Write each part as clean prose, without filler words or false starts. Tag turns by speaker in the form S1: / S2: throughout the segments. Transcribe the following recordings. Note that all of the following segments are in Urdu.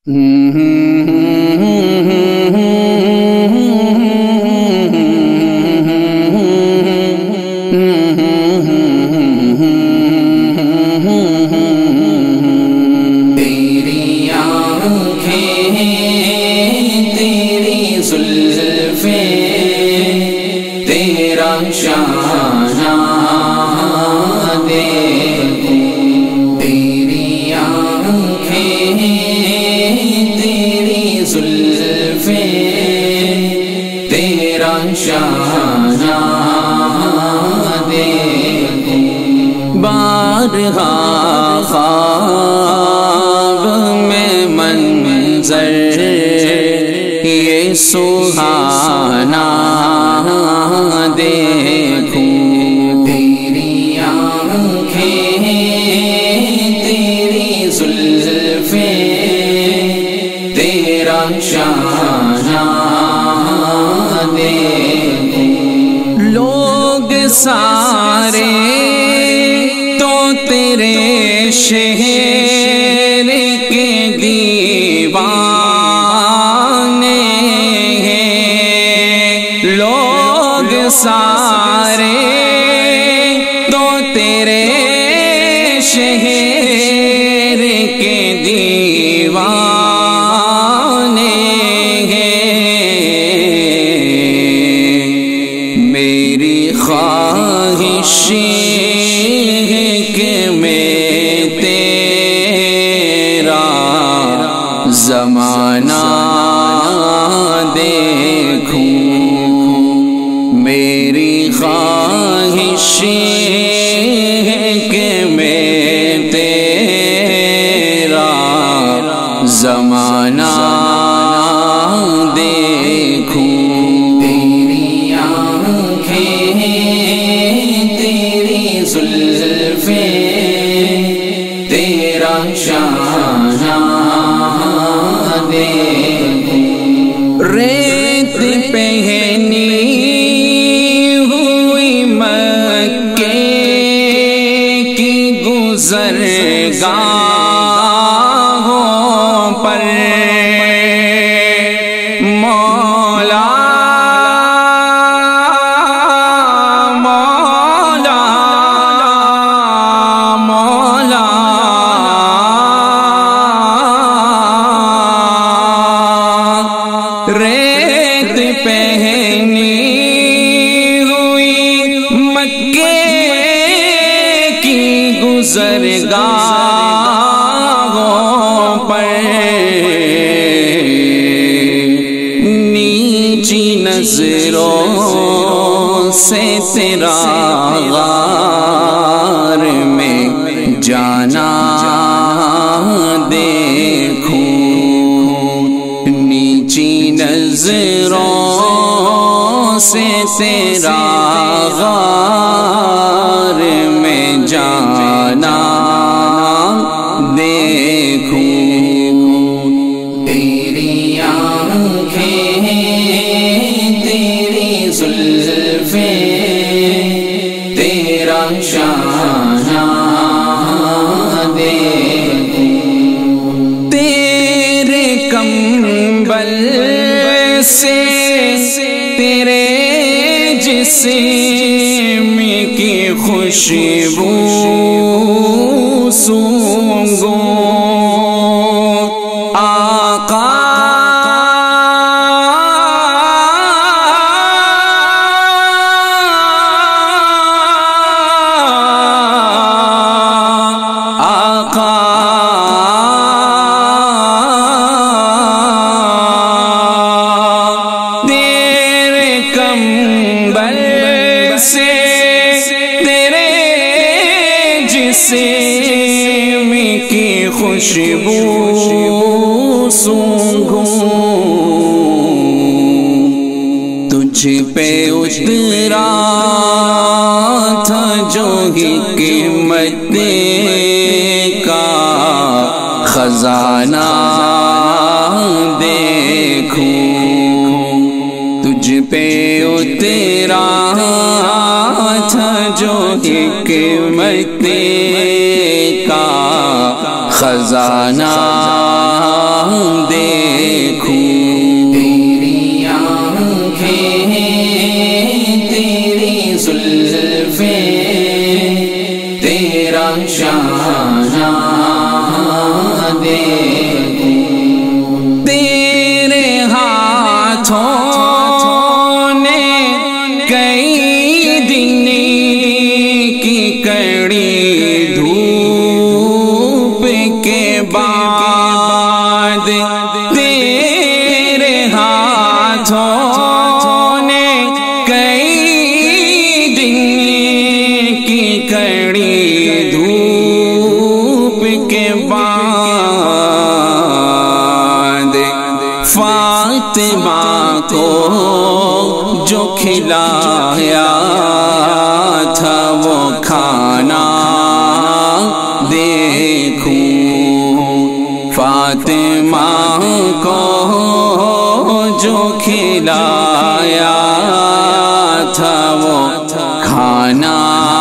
S1: تیری آنکھیں تیری زلفیں تیرا شانہ دیکھوں، تیری آنکھیں تیری زلفیں تیرا شانہ دیکھوں، بارہا خواب میں منظر یہ سہانا دیکھوں، تیری آنکھیں تیری زلفیں تیرا شانہ دیکھوں، لوگ سارے تو تیرے شہر کے دیوانے ہیں، لوگ سارے تو تیرے شہر کے دیوانے ہیں، میری خواہش ہے کہ میں تیرا زمانہ دیکھوں، میری خواہش ہے کہ میں تیرا زمانہ دیکھوں، تیری آنکھیں تیری زلفیں تیرا شانہ دیکھوں، ریت پہنی ہوئی مکے کی گزرگاہوں پر مولا مولا مولا ریت پہنی ہوئی مکے کی گزرگاہوں پر نیچی نظروں سے تیرا غار میں جانا دیکھوں، نیچی نظروں سے تیرا غار میں جانا دیکھوں، تیری آنکھیں تیری زلفیں تیرا شانہ دیکھوں، تیرے کمبل سے تیرے جسم کی خوشبو سونگوں، آقا تیرے کمبل سے تیرے جسم کی خوشبو سونگوں، تجھ پہ اترا تھا جو حکمت کا خزانہ دیکھوں، تجھ پہ اترا تھا جو حکمت کا خزانہ تیرے ہاتھوں نے کئی دن کی کڑی دھوپ کے بعد فاطمہ کو جو کھلایا تھا وہ کھانا دیکھوں، فاطمہ کو جو کھلایا تھا وہ کھانا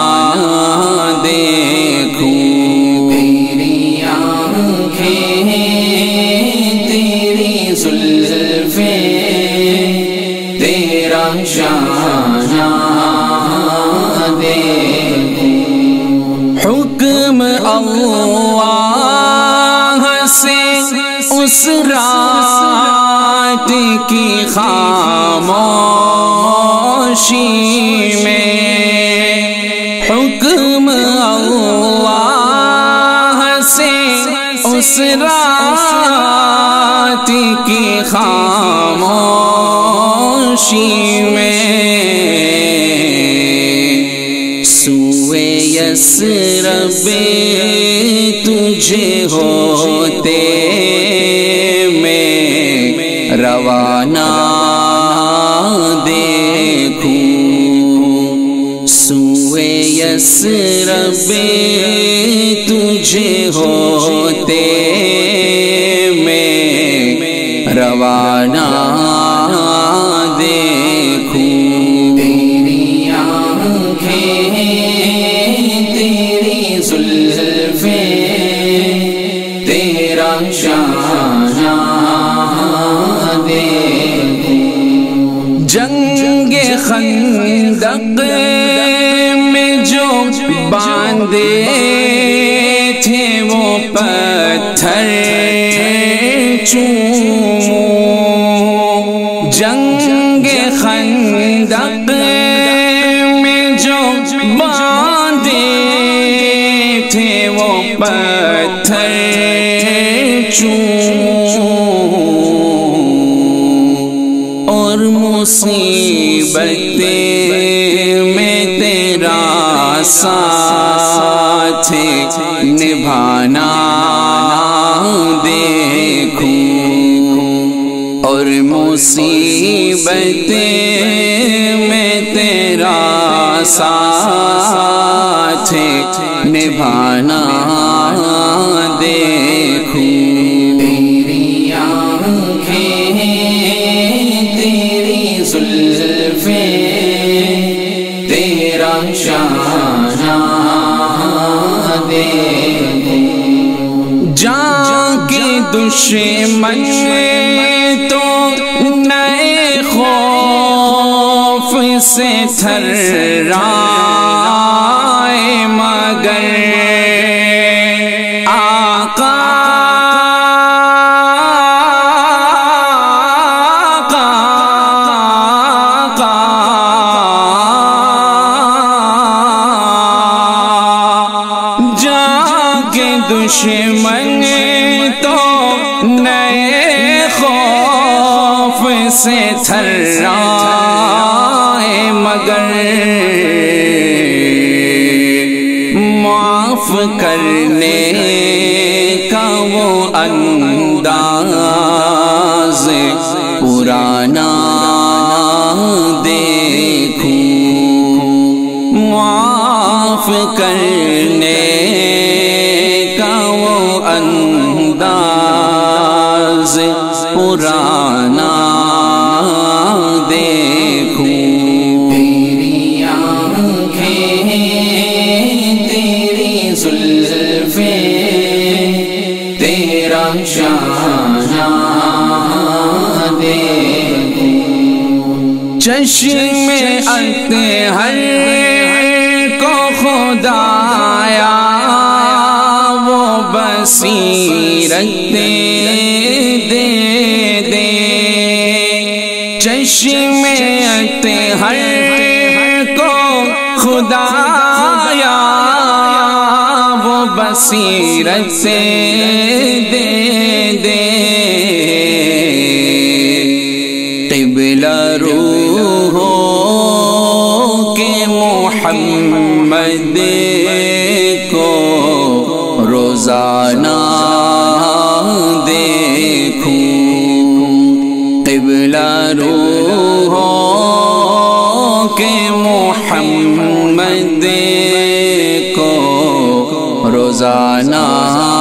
S1: دیکھوں۔ تیری آنکھیں تیری زلفیں تیرا شانہ دیکھوں، حکم اللہ سے اس رات کی خاموشی میں، حکم اللہ سے اس رات کی خاموشی میں، سوئے یثرب تجھے ہوتے میں روانہ دیکھوں، سوئے یثرب تجھے ہوتے میں روانہ دیکھوں۔ تیری آنکھیں تیری زلفیں تیرا شانہ دیکھوں، جنگ خندق میں جو باندھے تھے وہ پتھر چوموں، جنگ خندق میں جو باندھے تھے وہ پتھر چوموں، اور مصیبتیں میں تیرا ساتھ نبھانا دیکھوں، اور مصیبتیں میں تیرا ساتھ نبھانا دیکھوں۔ تیری آنکھیں تیری زلفیں تیرا شانہ دیکھوں، جان کے دشمن تو نئے خوف سے تھرائے مگر آقا دشمن تو نئے خوف سے تھرائے مگر معاف کرنے کا وہ انداز پرانا دیکھوں، معاف کرنے انداز پرانا دیکھوں۔ تیری آنکھیں تیری زلفیں تیرا شانہ دیکھوں، چشم اطہر کو خدایا بصیرت دے دے، چشم اطہر کو خدایا وہ بصیرت دے دے، روزانہ دیکھوں قبلہ روحوں کے محمد کو روزانہ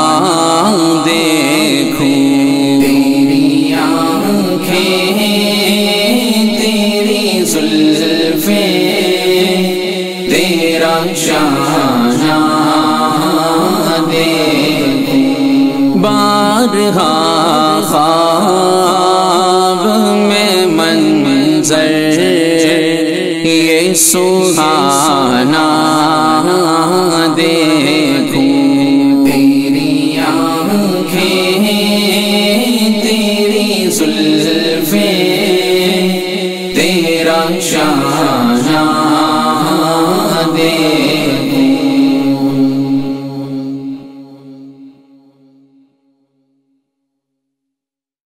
S1: دیکھوں تیری آنکھیں تیری زلفیں تیرا شانہ دیکھوں بارہا خواب میں منظر یہ سہانا دیکھوں تیری آنکھیں تیری زلفیں تیرا شان